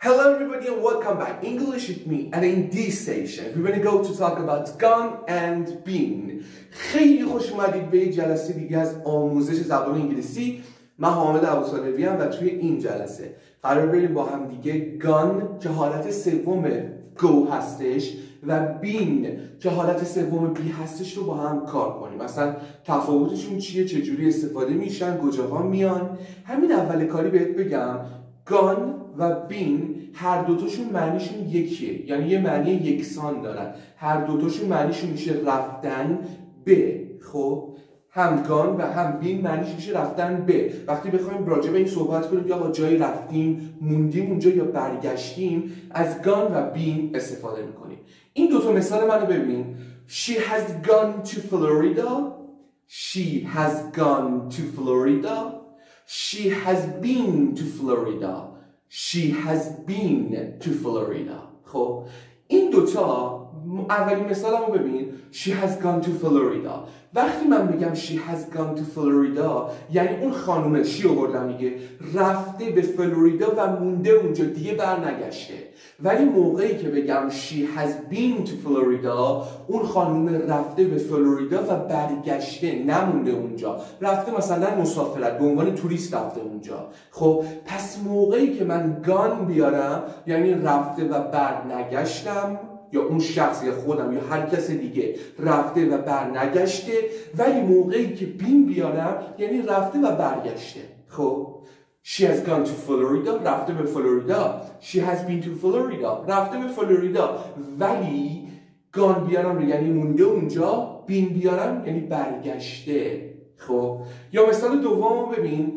Hello everybody and welcome back. English with me, and in this session we're going to go to talk about gone and been. خیلی خوش اومدید به جلسه دیگه از آموزش زبان انگلیسی. من حامد ابوصالحی ام و توی این جلسه قرار بریم با هم دیگه gone که حالت سوم go هستش و been که حالت سوم be هستش رو با هم کار کنیم. مثلا تفاوتشون چیه، چجوری استفاده میشن، کجاها میان. همین اول کاری بهت بگم gone و been هر دوتاشون معنیشون یکیه، یعنی یه معنی یکسان دارن. هر دوتاشون معنیشون میشه رفتن به. خب هم gone و هم been معنیش میشه رفتن به. وقتی بخوایم راجع به این صحبت کنیم که آقا جایی رفتیم، موندیم اونجا یا برگشتیم، از gone و been استفاده میکنیم. این دوتا مثال منو ببین. She has gone to Florida. She has gone to Florida. She has been to Florida. She has been to Florida. خب این دوتا اولین مثالمو ببین. She has gone to Florida. وقتی من بگم she has gone to Florida یعنی اون خانومه شی آوردم میگه رفته به فلوریدا و مونده اونجا، دیگه برنگشته. ولی موقعی که بگم she has been to Florida اون خانومه رفته به فلوریدا و برگشته، نمونده اونجا، رفته مثلا مسافرت به عنوان توریست رفته اونجا. خب پس موقعی که من gone بیارم یعنی رفته و برنگشتم، یا اون شخص یا خودم یا هر کس دیگه رفته و برنگشته. ولی موقعی که been بیارم یعنی رفته و برگشته. خب She has gone to Florida رفته به فلوریدا. She has been to Florida رفته به فلوریدا. ولی gone بیارم یعنی مونده اونجا، been بیارم یعنی برگشته. خب یا مثال دومو ببین.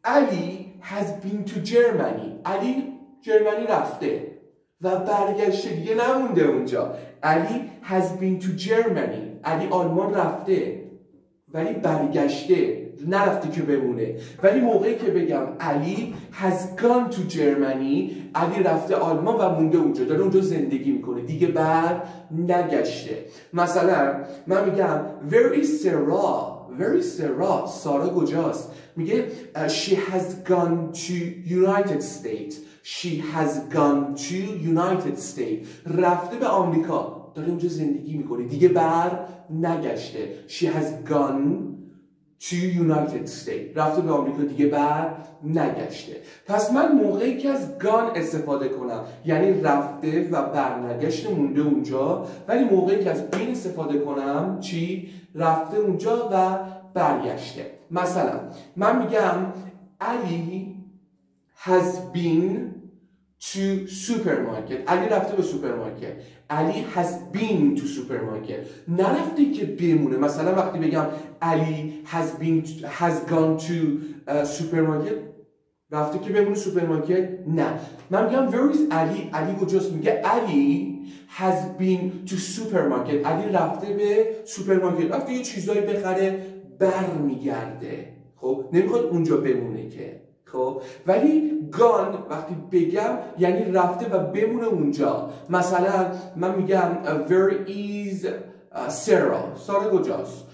Ali has been to Germany. علی جرمنی رفته و برگشته، دیگه نمونده اونجا. Ali has been to Germany. علی آلمان رفته ولی برگشته، نرفته که بمونه. ولی موقعی که بگم Ali has gone to Germany علی رفته آلمان و مونده اونجا، داره اونجا زندگی میکنه، دیگه بر نگشته. مثلا من میگم Where is Sarah? Where is Sarah? سارا کجاست؟ میگه She has gone to United States. She has gone to United States. رفته به آمریکا، داره اونجا زندگی میکنه، دیگه بر نگشته. She has gone to United States. رفته به آمریکا، دیگه بر نگشته. پس من موقعی که از gone استفاده کنم یعنی رفته و برنگشته، مونده اونجا. ولی موقعی که از been استفاده کنم چی؟ رفته اونجا و برگشته. مثلا من میگم Ali has been to supermarket. علی رفته به سوپرمارکت. Ali has been to supermarket. نرفته که بمونه. مثلا وقتی بگم Ali has gone to supermarket رفته که بمونه سوپرمارکت؟ نه. من میگم where is Ali? علی کجاست؟ میگه Ali has been to supermarket. علی رفته به سوپرمارکت، رفته یه چیزایی بخره، برمیگرده. خب نمیخواد اونجا بمونه که. خب ولی gone وقتی بگم یعنی رفته و بمونه اونجا. مثلا من میگم where is Sarah? سارا کجاست؟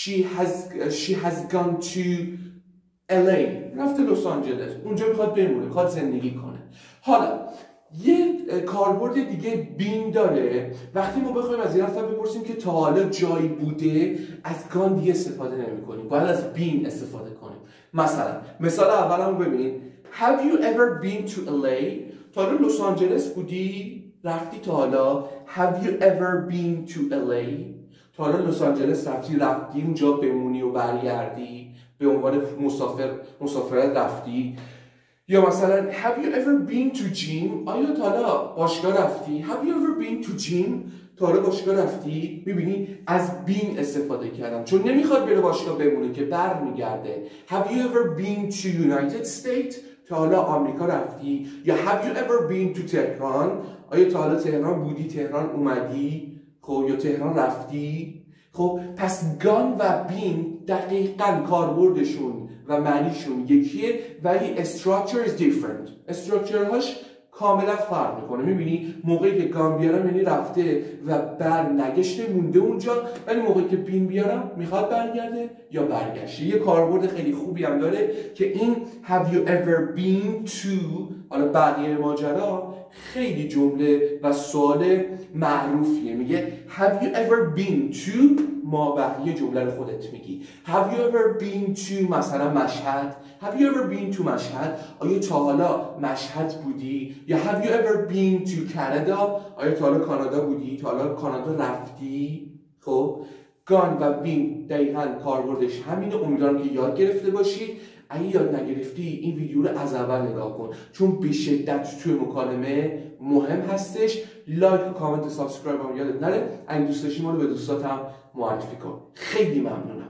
she has gone to LA. رفته لس آنجلس، اونجا میخواد بمونه، میخواد زندگی کنه. حالا یه کاربرد دیگه been داره. وقتی ما بخوایم از این نفر بپرسیم که تا حالا جایی بوده، از gone دیگه استفاده نمی کنیم، باید از been استفاده کنیم. مثلا مثال اولمو ببین. Have you ever been to LA? تا حالا لس آنجلس بودی؟ رفتی تا حالا؟ Have you ever been to LA? تا حالا لس آنجلس رفتی اونجا بمونی و برگردی، به عنوان مسافرت رفتی؟ یا مثلا Have you ever been to gym? آیا تا حالا باشگاه رفتی؟ Have you ever been to gym? تا حالا باشگاه رفتی؟ میبینی از been استفاده کردم چون نمیخواد بره باشگاه بمونه که برمیگرده. Have you ever been to United States? تا حالا آمریکا رفتی؟ یا Have you ever been to تهران؟ آیا تا حالا تهران بودی، تهران اومدی؟ خب یا تهران رفتی؟ خب پس gone و been دقیقاً کاربردشون و معنیشون یکیه، ولی structure is different. structure هاش کاملا فرق میکنه. میبینی موقعی که gone بیارم یعنی رفته و برنگشته، مونده اونجا. ولی موقعی که been بیارم میخواد برگرده یا برگشته. یه کاربرد خیلی خوبی هم داره که این have you ever been to، حالا بقیه ماجرا خیلی جمله و سوال معروفیه. میگه Have you ever been to ما بقیه جمله رو خودت میگی. Have you ever been to مثلا مشهد. Have you ever been to مشهد؟ آیا تا حالا مشهد بودی؟ یا Have you ever been to Canada؟ آیا تا حالا کانادا بودی؟ تا حالا کانادا رفتی؟ خب گان و بین دقیقاً کاربردش همینه. امیدوارم که یاد گرفته باشید. اگه یاد نگرفتی این ویدیو رو از اول نگاه کن چون به شدت توی مکالمه مهم هستش. لایک و کامنت و سابسکرایب هم یادت نره. اگه دوست داشتی ما رو به دوستاتم معرفی کن. خیلی ممنونم.